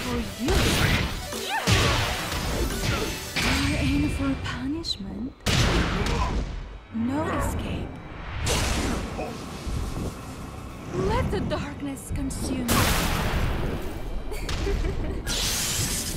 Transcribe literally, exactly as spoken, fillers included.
for you. You're in for punishment. No escape. Let the darkness consume you.